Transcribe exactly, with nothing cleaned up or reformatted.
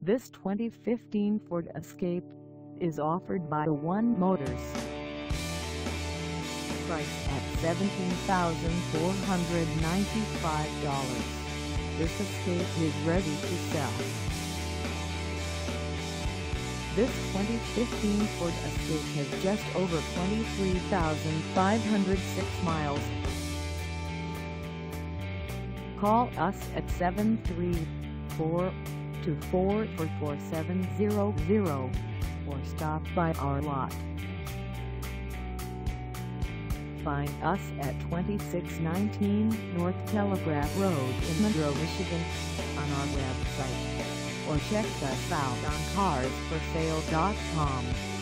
This twenty fifteen Ford Escape is offered by One Motors. Priced at seventeen thousand four hundred ninety-five dollars, this Escape is ready to sell. This twenty fifteen Ford Escape has just over twenty-three thousand five hundred six miles. Call us at seven three four, two four four, four seven zero zero or stop by our lot. Find us at twenty-six nineteen North Telegraph Road in Monroe, Michigan on our website, or check us out on cars for sale dot com.